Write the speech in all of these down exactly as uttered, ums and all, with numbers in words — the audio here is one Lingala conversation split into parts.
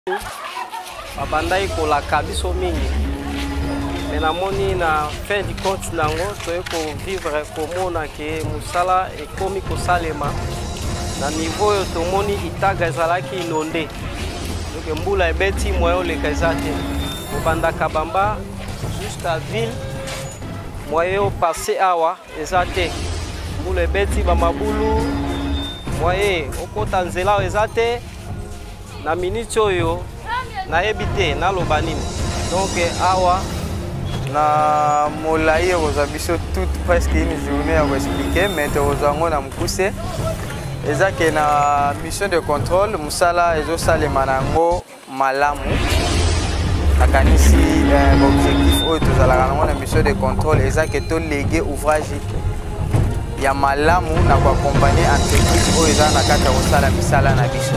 Babandai kolaka biso mingi. Mais namoni na fin du compte nango toye ko vivre komona ke musala ekomi kosalema na niveau yo tomoni itaga ezalaki inonde. Donc mbula ebeti moyo leka ezate. Kobanda Kabamba jusqu'à ville moyo passé awa ezate. Mbula ebeti ba mabulu moye okota nzela ezate na minute oyo na ebite na lobanini. Donc awa na molaye ozabiso toute presque une journée à vous expliquer, mais tozango na mukuse ezake na mission de contrôle musala ezosala manango malamu nakanisi objectif oyo tozalaka nango na mission de contrôle ezake to léguer ouvrage ya malamu na ko accompagner entreprise oyo eza na kata kosala misala na biso.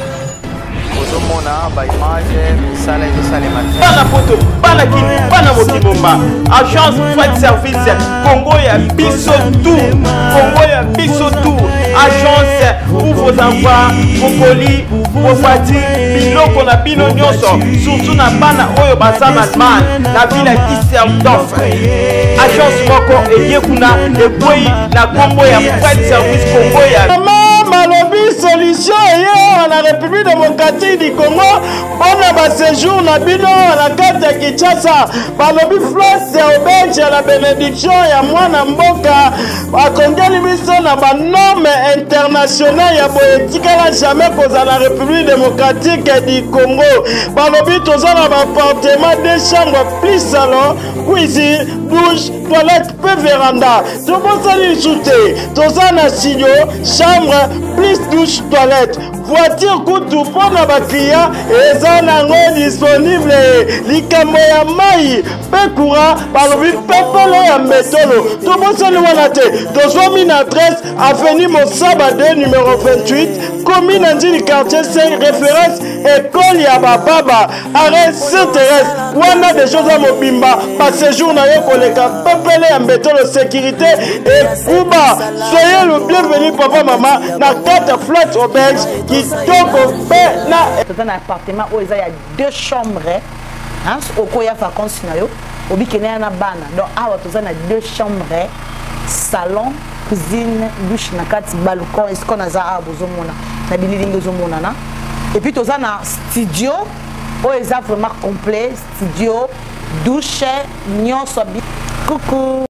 Ozomona ba image misala ezosala matériel bana poto bana kini bana motibomba agence freight service Congo ya biso tout Congo ya biso tout agence pour vos envois vos colis vos voitures biloko na bino nyonso surtout na bana oyo baza na Allemagne na ville ya Düsseldorf agence moko eyekuna eboi na Congo ya freight service Congo ya Malobi solution hier la République démocratique du Congo on a séjour na bino la carte ya Kinshasa balobi flotte ya auberge ya la bénédiction ya mwana mboka akongeli biso na ba norme internationale ya boyetikala jamais koza la République démocratique du Congo balobi toza na ba appartement deux chambres plus salon cuisine douche toilette pe véranda to bosali soute toza na studio chambre plus douche toilette voiture kutu pona ba client eza nango disponible likambo ya mai pe courant balobi pepele ya metolo to bosali wana te tozwa min adresse avenue Mosaba deux numéro vingt-huit commune Njili quartier cinq référence école ya bababa arrêt Saint-Thérèse wana des choses à mobimba pas séjour na yo koleka pepele ya metolo sécurité et kuba soyez le bienvenu papa maman na quatre flat auberge qui toko pe na c'est un appartement où il y a deux chambres hein au koya vacances na yo obikene na bana donc awa tozana deux chambres salon cuisine douche na kati balcon est-ce qu'on a za abozomona na bililingi ozomona na et puis tozana studio où il y a vraiment complet studio douche nyonso bi coucou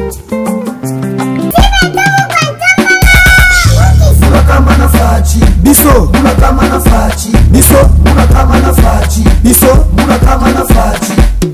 Munakamana fachi biso munakamana fachi biso munakamana fachi biso munakamana fachi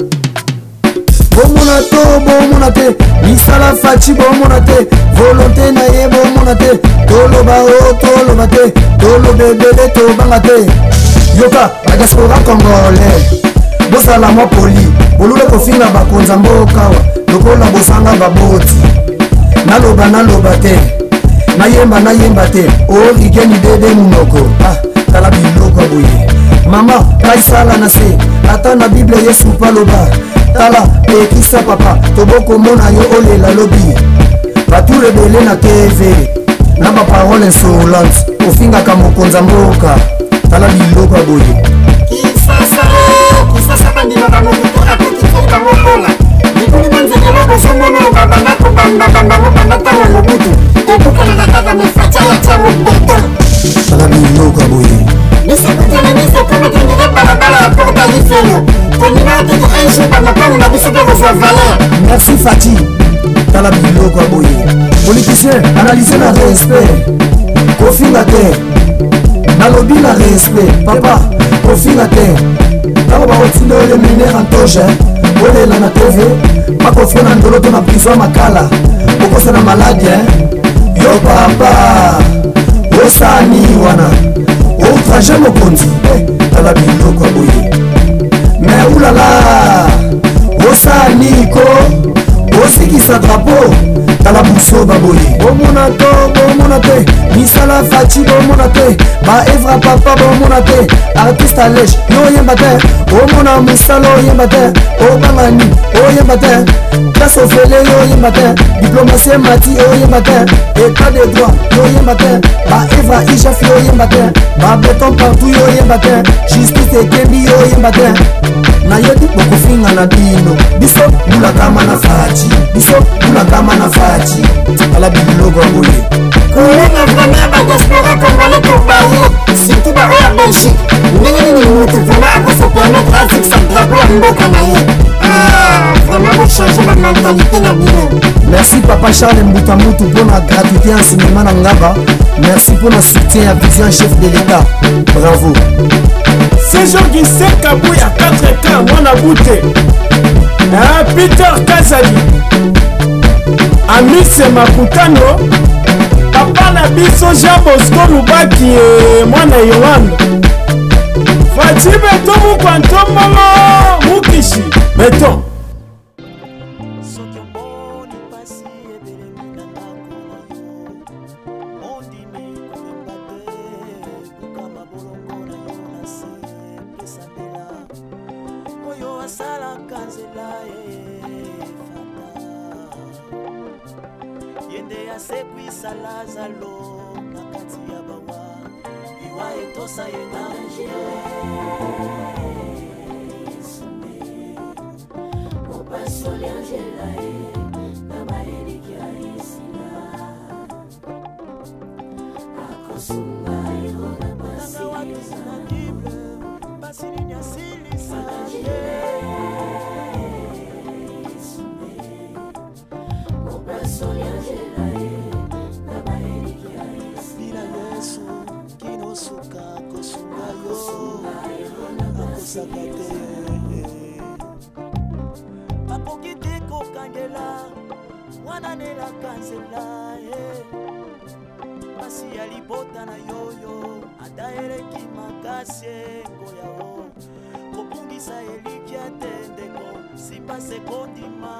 bomona to bomona te misala fachi bomona te volonté na ye bomona te toloba o toloba te tolobe bele to banga te yoka la diaspora congolais bosala mo poli olule kofinga bakonza mboka lokola bosanga baboti naloba naloba te nayemba nayemba te origeni dede munoko ah tala biloko boye mama kaisala na se ata na bible yesu paloba tala ekisa papa toboko mona yo olela lobi bature ebele na tv na baparole insolente ofingaka mokonza mboka tala biloko boye kisasa kisasa bandimaka mokutu akokifoka mokola likuni banzengelo bosomona babanda kobanda banda mobanda tala mobutu ebukana na kaka mefacha ya chango beto tala biloko boye bisekutana bisekometendele balabala ya porta lifelo tomina tete enje bamapano na biso mpe kozwa valeur merci fati tala biloko boye politicien analyse na respect kofinga te nalobi na respect papa kofinga te ntango bakotinda oyo minere antoge olela na tv bakofia na ndolo to na prison makala okosa na maladi yo papa osani wana outrage mokonzi tala biloko boye me ulala osani ko osikisa drapeau tala biso baboye bomona to bomona te misala faci bomona te baevra papa bomona te artiste alege yo oyemba te omona mosala oyemba te obangani oyemba te classe ofele yo oyemba te diplomatie mati oyemba te état de droit yo oyemba te baevra ijaf yo oyemba te babeton partout yo oyemba te justice ekembi yo oyemba te nayebi bokofinga na bino biso bulakama na faci biso bulakama na faci ala bibiloko boye kolenga vraimen badiaspora congolais tobaye surtout bao ya belgique ndenge nini moto vraimen akoso permettre atikisa drapeau ya mboka na ye vraiment bochange bamentalité na bino. Merci papa Charles Mbutamutu mpona gratuité ya enseignement na ngaba. Merci mpona soutien ya vision chef de l'état. Bravo. Séjour Gisèle Kabouya quatre K mwana bute ah, Peter Kazali Amise Makutano papa na biso Jean Bosco Lubaki e mwana Yohana Fati beto mukwantombolo mukishi beto Salazalo nakati ya bawa iwa etosa yenanje opasoli angela na baeliki ya isina akosunga irona basi na bible basi ni asili sanje opasoli angela bakoki te kokangela wana nela kanzela pasi ya libota na yoyo ata eleki makasi engo yao kobungisa eliki ya tendeko sipase kondima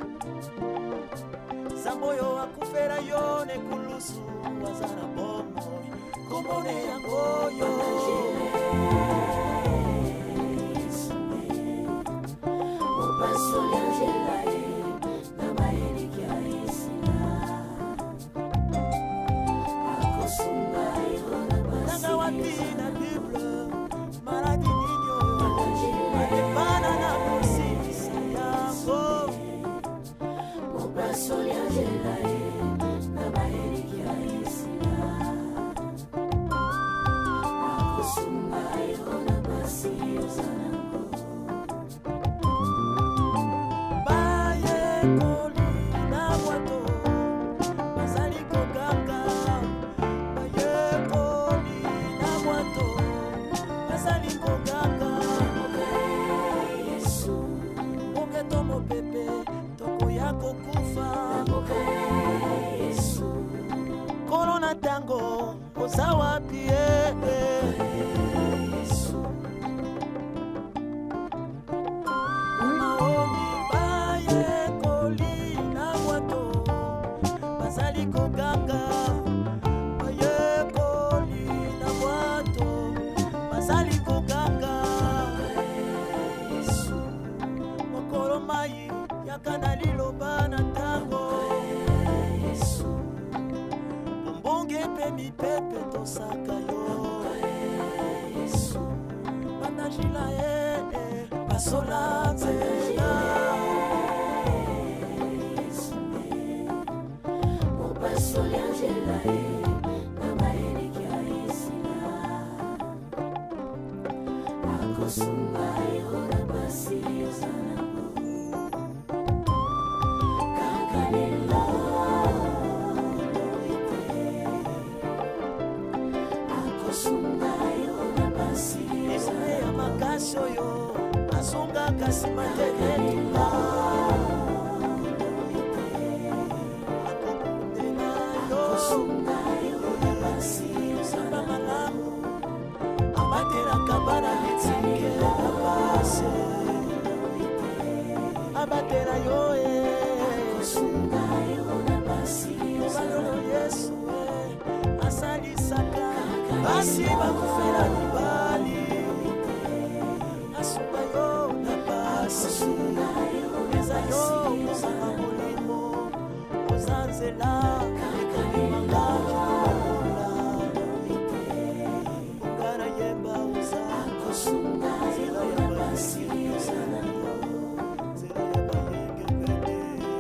zambo oyo akufela yo nekulusu aza na bomo komone yangoyo Soli Angela na baeliki ya isina akosunga irona basi nanga wapi na bible maladi ninyo alebana na kosisa yango Oba Soli Angela na baeliki ya isina akosunga irona basi ozana tango ozawa pie maomi baye koli na wato bazali koganga baye koli na wato bazali koganga mokolo mai yakana liloba na tango mi pepe tosaka yo banajila e basola nzela opasoli angela e na baeliki ya isina akosunga irona basi ozanango kankanela oyo azonga kasi mateketuka akokundela yo kosunga yo na basi osamba malamu abatelaka bana mitike na base abatela yo e kosunga yo na basi basi bakufela mibali asuka yo na basi eza yo kosaka molimo koza nzela ekanimangaaola ongana yemba oza kosunga nzela ya basi ezala yo nzela ya bayengekende.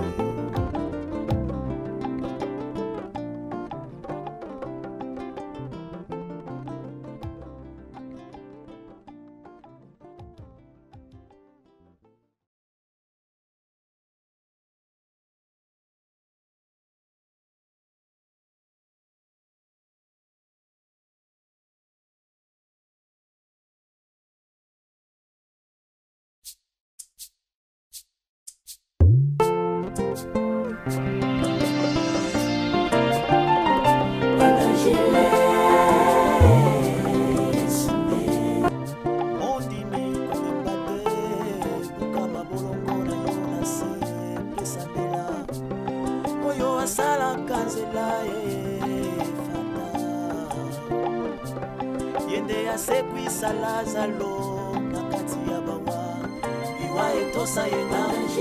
Lazalo na kati ya bawa iwa etosa yena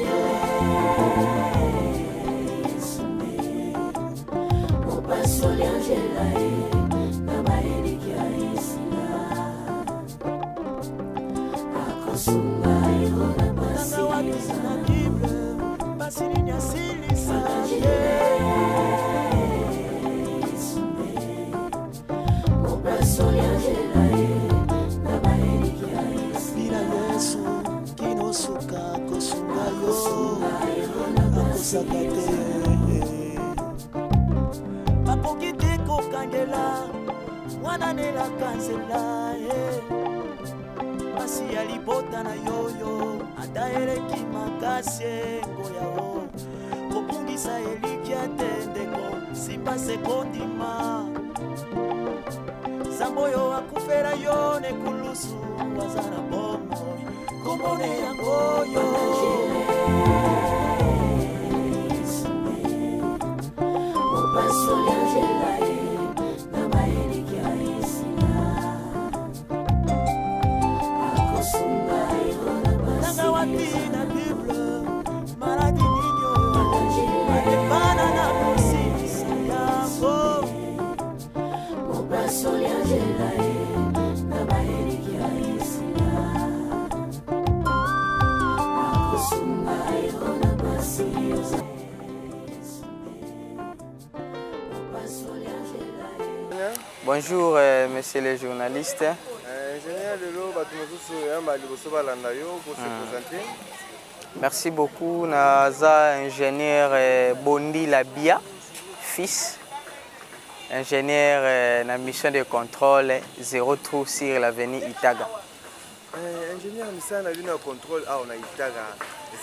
opasoli angela na baeliki ya isila akosunga iro na basi na bible basi nini asilisa opasoli angela suka kosunga yo akosaka te bakoki te kokangela mwana nelaka nzela pasi ya libota na yoyo ata eleki makasi engo yao kobungisa elikya te ndeko sipase kondima zambo oyo akufela yo nekulusu aza na bomo komone yango yo opasoli angela na baeliki ya isila akosunga iro na basi nanga wapi na bible maladi nini oyo adepana na kosilisa yango opasoli angela na baeliki ya isila Bonjour, euh, monsieur le journaliste. Ingénieur Lelo, merci beaucoup. Naza ingénieur euh, Bondi Labia, fils. Ingénieur euh, na mission de contrôle zéro trou sur l'avenue Itaga. Euh, ingénieur, mission de contrôle à Itaga.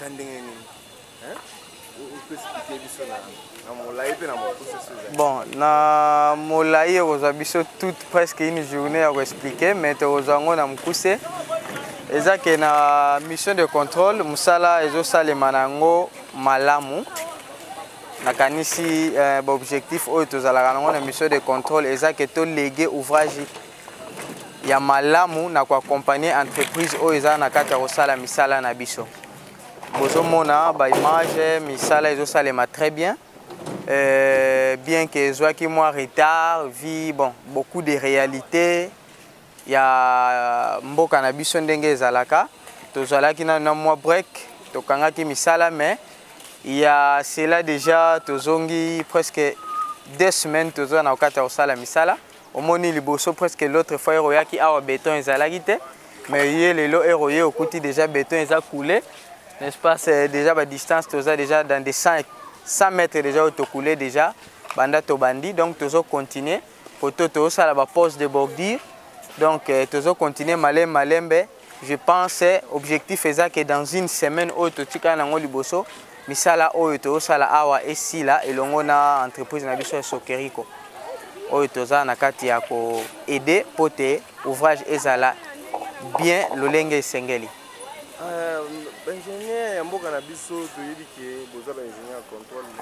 Bon, na molai ozabiso toute presque une journée à expliquer, mais ozango na mukuse. Eza ke na mission de contrôle musala ezo salema nango malamu. Nakanisi euh, objectif oyo tozalaka nango na mission de contrôle eza ke to léguer ouvrage ya malamu na ko accompagner entreprise oyo eza na kati ya kosala misala na biso. Bozomona ba image misala ezo salema très bien. Euh, bien que soit qui moi retard, vie bon beaucoup de réalités. Il y a mboka na biso ndenge ezalaka. Tozalaki na na mois break, tokangaki misala mais il y a cela déjà tozongi presque deux semaines tozo na okata osala misala. Omoni liboso presque l'autre fois eroyaki awa béton ezalaki te mais yé lelo eroye okuti déjà béton eza coulé. N'est-ce pas, c'est déjà la distance, déjà dans des cent mètres déjà au coulé déjà, banda to bandi, donc toujours continuer, pour tout ça la pose de bordure, donc toujours continuer malem malembe. Je pense objectif est que dans une semaine au totika nango liboso, misala o to sala awa esi là et longo na entreprise na biso sokeriko. O to za na kati ya ko aider pote ouvrage ezala bien lolenge sengeli. Euh, ingénieur, mboka na biso toyebi ke boza ba ingénieur contrôle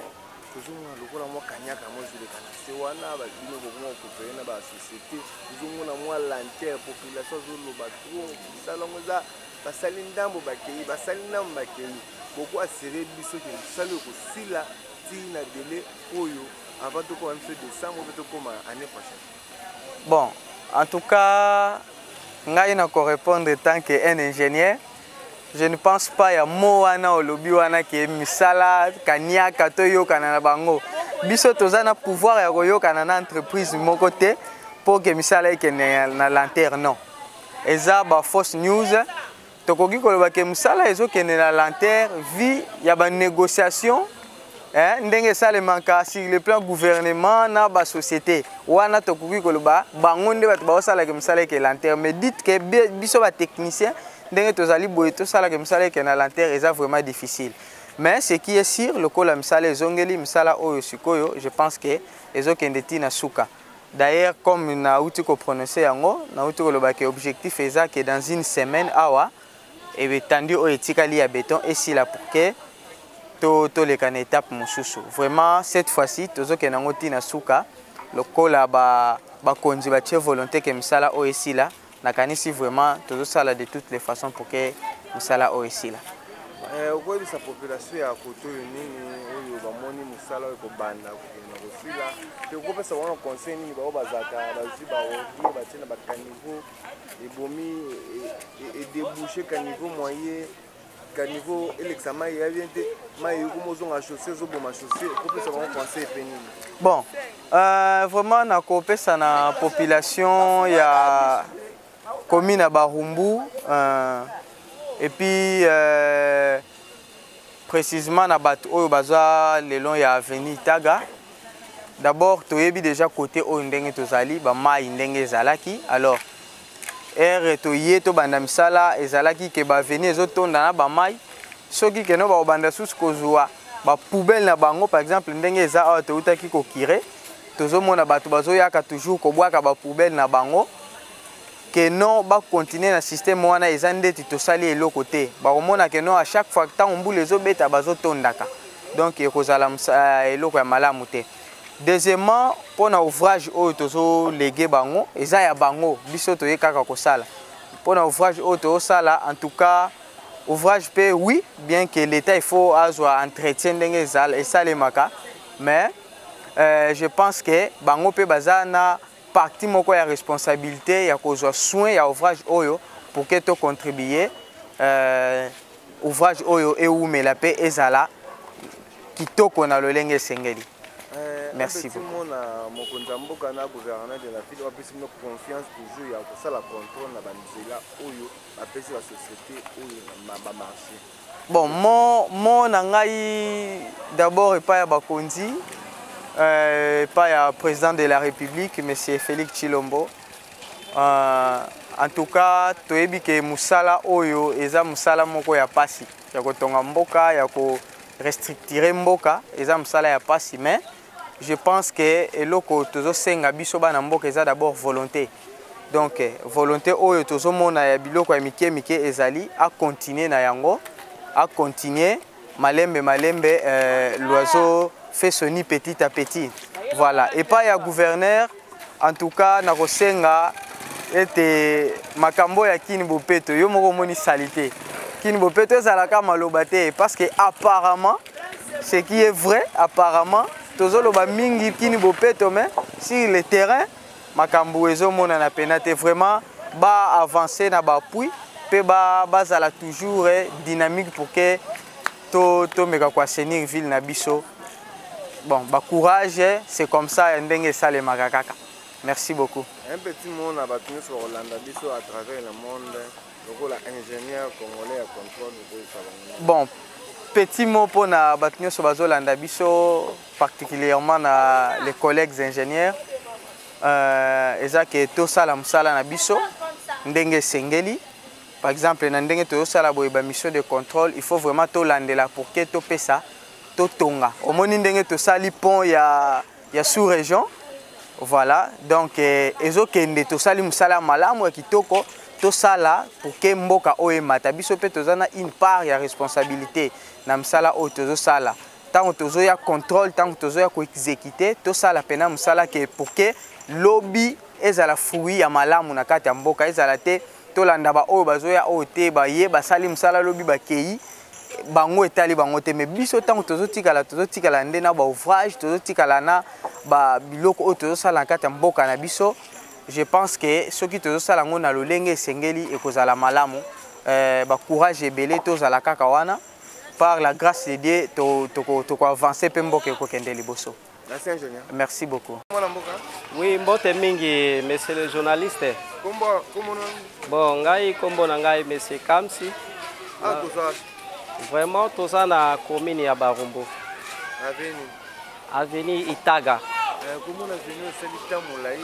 tozomona lokola mwa kanyaka mo ezoleka na se wana babino kokoma kopere na basosiété tozomona mwa lantere population azoloba tro misala yango eza basali ndambo bakei basali ndambo bakei boko asere biso ke mosala oyo kosila ti na dele oyo avant tokoma biso décembre mpe tokoma année prochaine. Bon, en tout cas, ngai na ko répondre tant que un ingénieur. Je ne pense pas ya mo wana olobi wana ke misala kaniaka to yokana na bango. Biso toza na pouvoir ya koyokana na entreprise moko te pour que misala ekene na lanterne non. Eza ba fausse news. Tokoki koloba ke misala ezokene na lanterne vi ya ba négociation. Eh, ndenge salemaka sur le plan gouvernement na ba société wana tokoki koloba bango nde bato baosala ke misala ke lanterne mais dites que biso ba technicien ndenge tozali boye tosala ke misala ke na lanterne eza vraiment difficile mais ce qui est sûr lokola misala ezongeli misala oyo sikoyo je pense que ezokende ti na suka. D'ailleurs comme na uti ko prononcer yango na uti koloba ke objectif eza que dans une semaine awa et betandu o etikali ya béton et si la pour que to to leka na étape mosusu. Vraiment cette fois-ci tozoke nango tina suka lokola ba ba konzi ba tie volonté ke misala o esila na kanisi vraiment tozosala de toutes les façons pour que misala o esila. Eh okoyebisa population ya koto nini oyo bamoni misala oyo kobanda kokende na kosila te okopesa wana conseil nini bao bazaka bazwi baordi batie na bakaniveau ebomi edébouché kaniveau moyen niveau l'examen il y a bien des mais comme chaussée zoboma chaussée pour ça on conseil pénible. Bon euh, vraiment na kopesa na population ya commune à Barumbu euh, et puis euh, précisément na bato oyo baza le long ya avenue Taga. D'abord toyebi déjà côté o ndenge tozali ba mai ndenge zalaki alors ere to yeto banda misala ezalaki ke ba venir ezotonda na ba mai soki ke no ba banda sus kozwa ba poubelle na bango par exemple ndenge eza awa to utaki ko kire tozomona bato bazoyaka toujours ko bwaka ba poubelle na bango ke non ba continuer na système wana eza ndeti to sali eloko te ba komona ke non à chaque fois tant mbule ezobeta bazotondaka donc ekozala eloko ya malamu te. Deuxièmement, pour l'ouvrage oyo légué bango, eza ya bango biso to yekaka kosala. Pour l'ouvrage oyo sala en tout cas ouvrage pe oui, bien que l'état il faut avoir entretien ndenge zal et salemaka, mais euh, je pense que bango pe bazana partie moko ya responsabilité ya kozwa soin ya ouvrage oyo pour que to contribuer euh, ouvrage oyo e umela pe ezala kitoko na lolenge sengeli. Merci beaucoup. Mon mokonzamboka na gouverneur de la ville a plus une confiance toujours ya ça la contrôle na banzela oyo apesi la société oyo na ba marché. Bon, mon mon nangai d'abord et pas ya bakonzi euh pas ya président de la République monsieur Félix Tshilombo. Euh, en tout cas, toyebi ke musala oyo eza musala moko ya pasi ya kotonga mboka ya ko restricter mboka eza musala ya pasi mais je pense que eloko tozo senga biso bana mboka eza d'abord volonté. Donc volonté oyo tozo mona ya biloko ya mike mike ezali a continuer na yango, a continuer malembe malembe euh, l'oiseau fait son nid petit à petit. Voilà, et pas ya gouverneur en tout cas na kosenga ete makambo ya Kini Bopeto yo moko moni salité. Kini Bopeto ezalaka maloba te parce que apparemment ce qui est vrai apparemment tozoloba mingi Kini Bopeto mais sur le terrain makambo ezomona na penate vraiment ba avancer na ba appui pe ba bazala toujours dynamique pour que to to meka kwa senir ville na biso. Bon, ba courage, c'est comme ça ndenge sale makakaka. Merci beaucoup. Un petit mot na batuni sur Rolanda biso à travers le monde, donc l'ingénieur congolais à contrôle de ça. Bon, petit mot pour na batuni sur Rolanda biso particulièrement na les collègues ingénieurs. Euh eza ke to sala msala na biso ndenge sengeli. Par exemple, na ndenge to sala boye ba mission de contrôle, il faut vraiment to landela pour que to pesa to tonga. Au moins ndenge to sali pont ya ya sous-région. Voilà, donc ezo kende to sali musala malamu ya kitoko to sala pour que mboka oye mata biso pe tozana une part ya responsabilité na msala o tozo sala. tant que ya contrôle tant que ya ko exécuter to sala pena musala ke pour que lobby ezala fruit ya malamu na kati ya mboka ezala te to landa ba oyo bazoya oyo te ba ye ba sali musala lobby ba kei bango etali bango te mais biso tant que tozotikala tozotikala nde na ba ouvrage tozotikala na ba biloko oyo tozosala na kati ya mboka na biso. Je pense que ceux qui te sala ngo na lolenge sengeli ekozala malamu euh ba courage ebele tozala kaka wana par la grâce de Dieu to to to avancer pe mboka ko kende liboso. Merci ingénieur. Merci beaucoup. Oui, mbote mingi monsieur le journaliste. Kombo kombo Bon, ngai kombo na ngai monsieur Kamsi. Ah toza. Vraiment toza na commune ya Barumbu. Aveni. Aveni Itaga. Euh kombo na venu selita molai.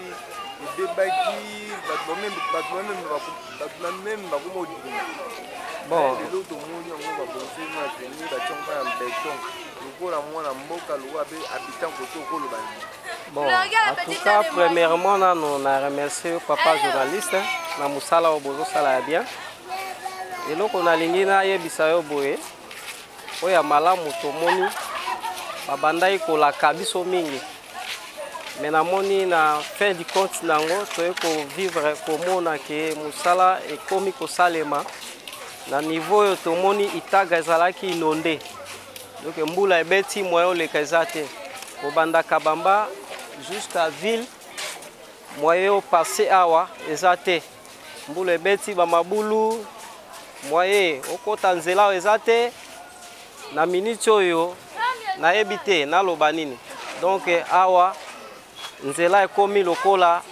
Debaki bato même bato même bato même bakomo dina. Bon, le lot monde on va bosser na venir ba chonka en béton. Lokola mwana mboka loa be habitant koto ko lo bandi. Bon, en tout cas premièrement on a remercié papa journaliste na musala obozo sala bien. Et donc on a lingina yebisa yo boye. Oya malamu tomoni babandai ko la kabiso mingi. Mais namoni na fin du compte nango toye ko vivre komona ke musala e komi ko salema na niveau yo tomoni Itaga ezalaki inonde. Donc mbula ebeti moyo le kazate ko banda kabamba jusqu'à ville moyo passé awa ezate mbula ebeti ba mabulu moye okota nzela ezate na minute oyo na ebite na lobanini. Donc awa nzela ekomi lokola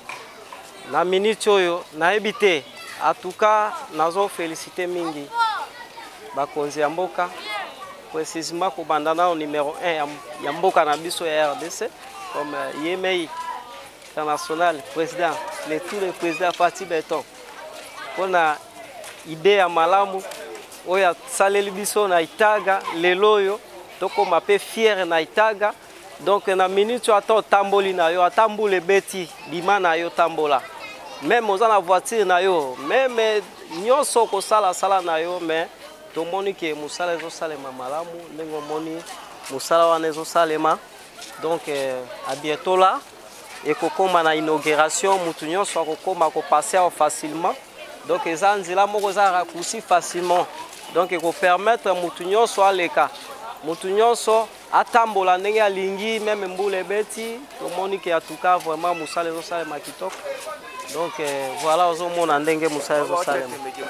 na minute oyo na ebite. En tout cas nazo féliciter mingi bakonzi ya mboka précisément ko bandana au numéro un ya mboka na biso ya R D C comme Yemei international président les tous les présidents parti béton kona idée ya malamu oya saleli biso na Itaga leloyo toko mape fier na Itaga. Donc na minute ato tamboli na yo atambule beti bima na yo tambola même aux la voiture na yo même nyonso ko sala sala na yo mais to moni ke musala zo salema malamu ndenge moni musala wana zo salema. Donc à bientôt là et ko koma na inauguration mutu nyonso ko koma ko passer facilement. Donc eza nzela moko za raccourci facilement. Donc ko permettre mutu nyonso aleka mutu nyonso atambola ndenge alingi même mbula beti to moni ke en tout cas vraiment musala zo salema kitoko. Donc euh, voilà aux hommes ndenge musala zo salema.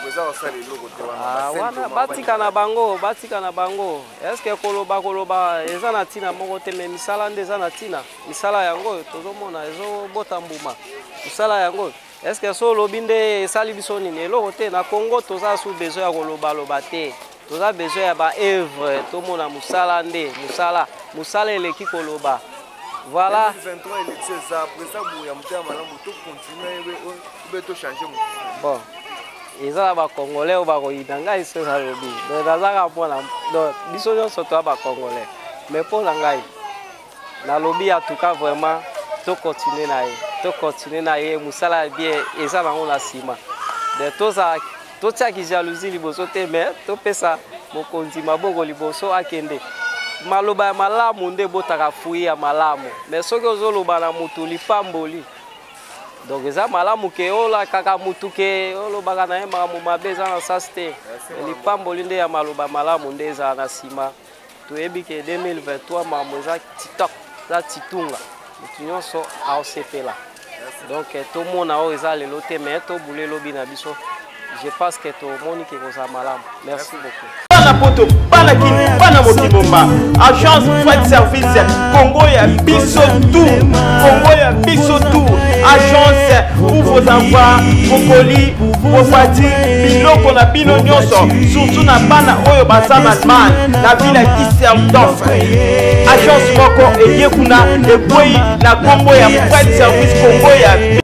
Ah wana batika na bango batika na bango. Est-ce que koloba koloba eza na tina moko te mais misala ndeza na tina misala yango tozomona ezo bota mbuma misala yango. Est-ce que so lobinde esali biso nini eloko te na Congo toza sous besoin ya koloba loba te. Toza besoin ya ba œuvre tomona musala nde musala musala eleki koloba. Voilà. Bon. Ils ont ba congolais ou ba koidanga iso za lobi. Donc nazaka pona donc biso nyonso to ba congolais. Mais pour ngai na lobi en tout cas vraiment to continuer na ye. To continuer na ye musala bien eza bango na sima. De toza to tia ki jalousie liboso te mais to pesa mokonzi maboko liboso akende. Maloba ya malamu nde botaka fuyi ya malamu. Mais soki ozoloba na mutu lipamboli. Donc eza malamu ke ola kaka mutu ke olobaka na ye makambo mabe eza na sasi te. Lipamboli nde ya maloba malamu nde eza na nsima. Toyebi ke deux mille vingt-trois makambo eza titok eza titunga mutu nyonso aosepela. Donc tomona oyo eza lelo te mais tobula elobi na biso. Je pense que tout le monde qui vous a malade. Merci beaucoup. Pana poto, pana kini, pana motimomba. Agence Freight Service Congo ya biso tout. Congo ya biso tout. Agence pour vos envois, vos colis, vos fatigues, biloko na bino nyonso. Surtout na bana oyo basama man. La ville à Düsseldorf. Agence moko et yekuna et boy na Congo ya Freight Service Congo ya